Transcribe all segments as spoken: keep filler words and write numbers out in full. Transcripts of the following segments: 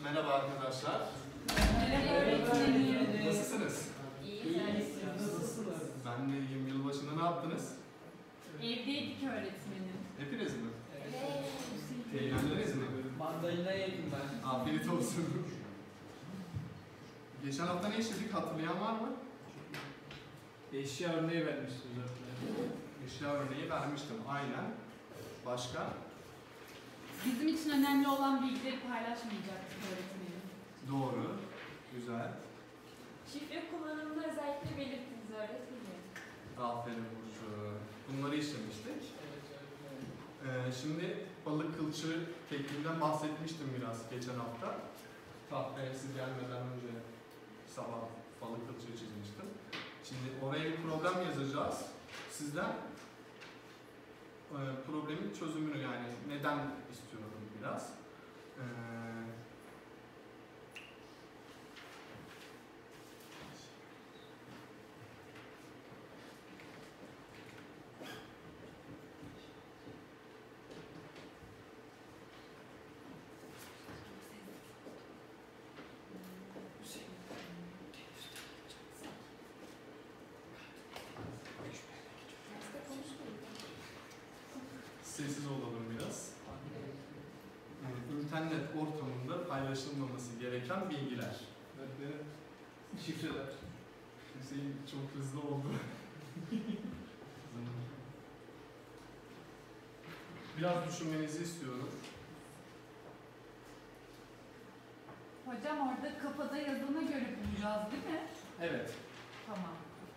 Merhaba arkadaşlar. Merhaba öğretmenim. Nasılsınız? İyi, Nasılsınız? Ben de iyiyim. Yılbaşında ne yaptınız? Evdeydik öğretmenim. Hepiniz mi? Evet. Eğlendiniz mi? Mandalina yedim ben. Afiyet olsun. Geçen hafta ne işledik? Hatırlayan var mı? Eşya örneği vermiştiniz öğretmenim. Eşya örneği vermiştim. Aynen. Başka? Bizim için önemli olan bilgileri paylaşmayacaktık öğretmenim. Doğru. Güzel. Şifre kullanımını özellikle belirttiniz öğretmenim. Aferin Burcu. Bunları işlemiştik. Evet öğretmenim. Ee, şimdi balık kılçığı tekniğinden bahsetmiştim biraz geçen hafta. Tahtaya siz gelmeden önce sabah balık kılçığı çizmiştim. Şimdi oraya bir problem yazacağız. Sizden e, problemin çözümünü, yani neden istiyorum biraz. Ee, Sessiz olalım biraz. Yani internet ortamında paylaşılmaması gereken bilgiler. Öğretmenim. Şifreler. Hüseyin çok hızlı oldu. Biraz düşünmenizi istiyorum. Hocam orada kafada yazana göre bulacağız değil mi? Evet. Tamam.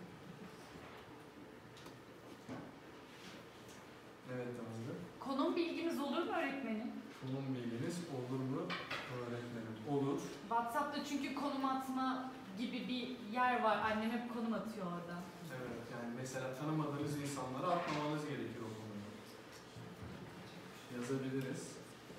Evet Tanrı. Konum bilgimiz olur mu öğretmenim? Konum bilginiz olur mu öğretmenim? Olur. WhatsApp'ta çünkü konum atma gibi bir yer var. Annem hep konum atıyor orada. Evet, yani mesela tanımadığınız insanlara atmamanız gerekiyor o konuyu. Yazabiliriz.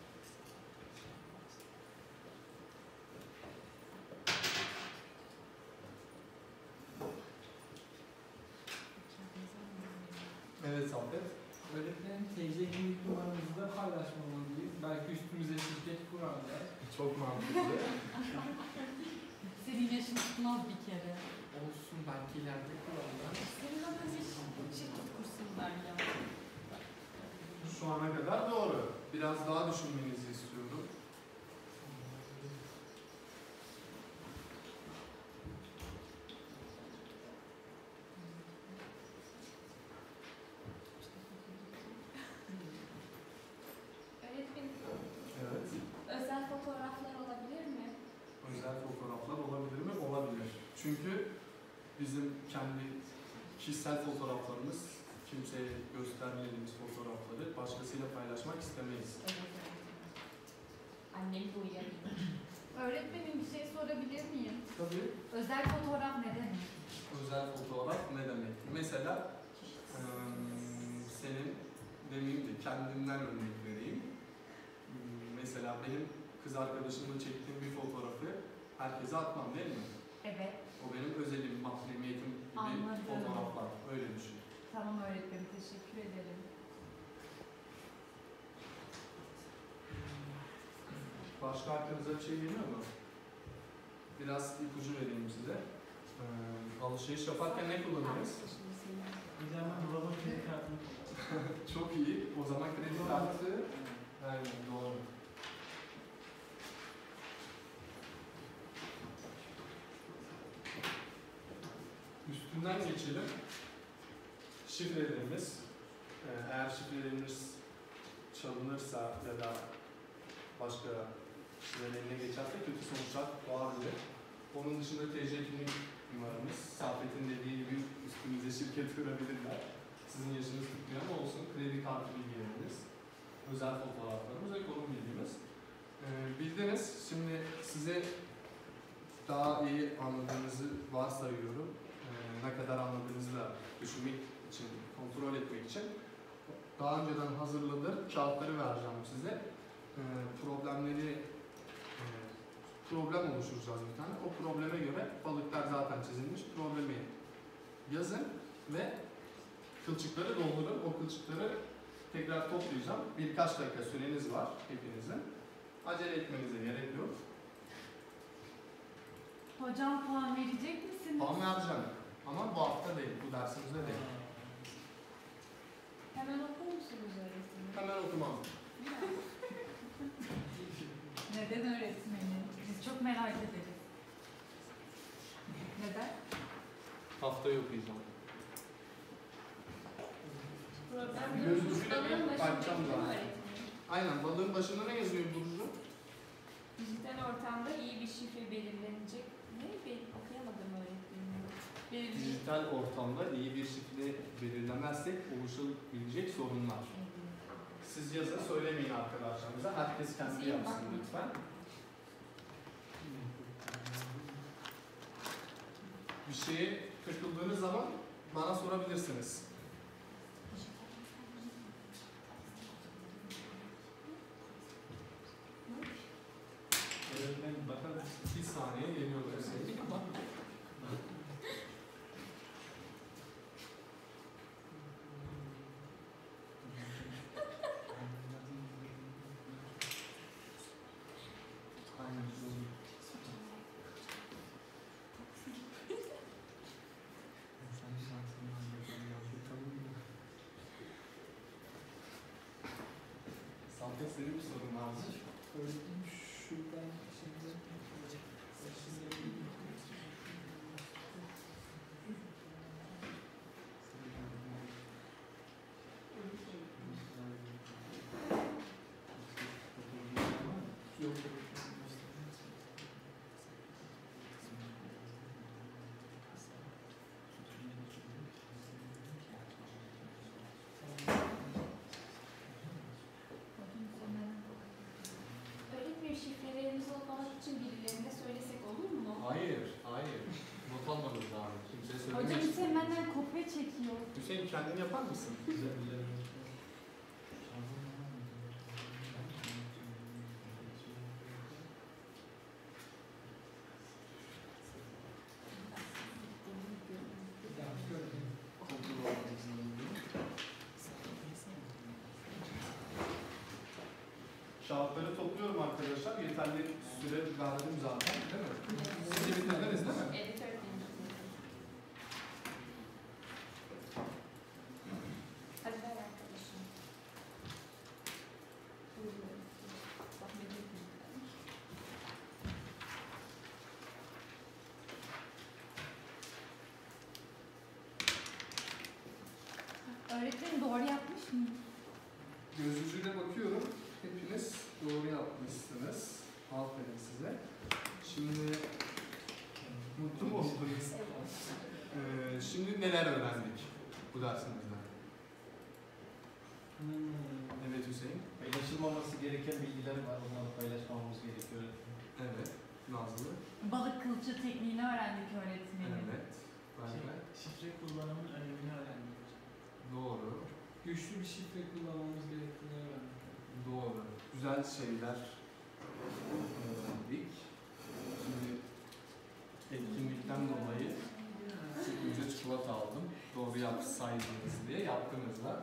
Evet Saffet. Öğretmenim T C kimlik numaramızı da paylaşmamalıyız. Belki üstümüze şirket kurarlar. Çok mantıklı. Senin yaşın tutmaz bir kere. Olsun belki ileride kurarlar. Senin adın hiç şirket kursunlar ya. Şu ana kadar doğru. Biraz daha düşünmenizi istiyorum. Öğretmenim, Evet. özel fotoğraflar olabilir mi? Özel fotoğraflar olabilir mi? Olabilir. Çünkü bizim kendi kişisel fotoğraflarımız, kimseye göstermediğimiz fotoğrafları başkasıyla paylaşmak istemeyiz. Evet öğretmenim. Annem de uyarıyor. Öğretmenim bir şey sorabilir miyim? Tabii. Özel fotoğraf ne demek? Özel fotoğraf ne demek? Mesela eee, senin, demeyeyim de kendimden örnek vereyim. Hmm, Mesela benim kız arkadaşımla çektiğim bir fotoğrafı herkese atmam değil mi? Evet. O benim özelim, mahremiyetim gibi Anladım. fotoğraflar. Öyle düşün. Tamam öğretmenim, teşekkür ederim. Başka aklınıza bir şey geliyor mu? Biraz ipucu vereyim size. Ee, alışveriş yaparken ne kullanırız? Hocam ben dolaba kredi kartını Çok iyi. O zaman kredi kartı. Aynen doğru. Üstünden geçelim. Şifrelerimiz. Ee, eğer şifrelerimiz çalınırsa ya da başka kişilerin eline geçerse kötü sonuçlar doğabilir. Onun dışında T C kimlik numaramız, Saffet'in dediği gibi üstümüze şirket kurabilirler. Sizin yaşınız tutmuyor ama olsun. Kredi kartı bilgilerimiz, özel fotoğraflarımız ve konum bilgimiz. Ee, bildiniz. Şimdi size daha iyi anladığınızı varsayıyorum. Ee, ne kadar anladığınızı da düşünmek için, kontrol etmek için daha önceden hazırladığım kağıtları vereceğim size. Ee, problemleri e, problem oluşturacağız bir tane. O probleme göre balıklar zaten çizilmiş. Problemi yazın ve kılçıkları doldurun. O kılçıkları tekrar toplayacağım. Birkaç dakika süreniz var hepinizin. Acele etmenize gerek yok. Hocam puan verecek misiniz? Puan vereceğim. Ama bu hafta değil, bu dersimizde değil. Hemen okur musunuz öğretmenim? Hemen okumam. Neden öğretmenim? Biz çok merak ederiz. Neden? Haftayı okuyacağım. Problem Bir yok. gözlüğüyle Balığın bir başında bakacağım değil mi zaten. öğretmenim? Aynen, balığın başında ne yazıyor Burcu? Dijital ortamda iyi bir şifre belirlenecek. Ne? Ben okuyamadım öğretmenim. Bir Dijital ortamda iyi bir şifre belirlemezsek oluşabilecek sorunlar. Siz yazın, söylemeyin arkadaşlarınıza. Herkes kendi Sizin yapsın bakmayın. lütfen. Bir şeye takıldığınız zaman bana sorabilirsiniz. Öğretmenim bakar mısın? Bir saniye geliyor deseydik ama. Sante senin bir sorun var mı? Öğretmenim şuradan şimdi Yok. Öğretmenim şifrelerimizi unutmamak için birilerine söylesek olur mu? Hayır, hayır. Not almadınız abi. Kimseye Hocam söylemeyin. Hüseyin benden kopya çekiyor. Hüseyin kendin yapar mısın? güzel güzel. Yanlış gördüm. Kağıtları topluyorum arkadaşlar. Yeterli süre verdim zaten, değil mi? Siz de bitirdiniz değil mi? Evet öğretmenim. Hadi ver arkadaşım. Buyurun. Zahmet etmeyin. Öğretmenim doğru yapmış mı? Göz ucuyla bakıyorum. Hepiniz doğru yapmışsınız. Aferin size. Şimdi mutlu mu oldunuz? Ee, şimdi neler öğrendik bu dersimizde? Hmm. Evet Hüseyin. Paylaşılmaması gereken bilgiler var. Onları paylaşmamamız gerekiyor. Evet. Nazlı. Balık kılçı tekniğini öğrendik öğretmenim. Evet. Ben de. Şifre kullanımının önemini öğrendik. Doğru. Güçlü bir şifre kullanmamız gerektiğini öğrendik. Doğru. Güzel şeyler öğrendik. Şimdi etkinlikten dolayı hepinize çikolata aldım. Doğru yapsaydınız diye yaptınız da.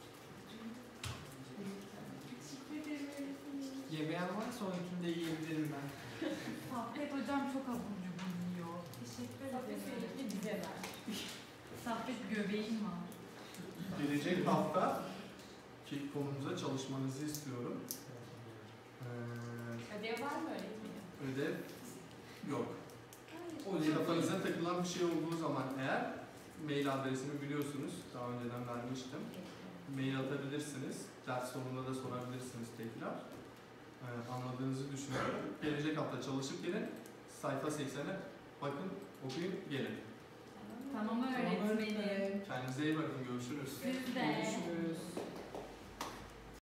Yemeyen var sonrakinde yiyebilirim ben. Saffet hocam çok abur cubur yiyor. Teşekkür ederim. Öğretmenim bize ver. Saffet göbeğim var. Gelecek hafta ki konumuza çalışmanızı istiyorum. Ee, Ödev var mı öğretmenim? ödev yok. Hayır. O kafanıza takılan bir şey olduğu zaman eğer mail adresimi biliyorsunuz. Daha önceden vermiştim. Mail atabilirsiniz. Ders sonunda da sorabilirsiniz tekrar. Ee, anladığınızı düşünüyorum. Gelecek hafta çalışıp gelin. Sayfa seksene bakın, okuyun, gelin. Tamam öğretmenim. Kendinize iyi bakın. Görüşürüz. Siz de. Görüşürüz.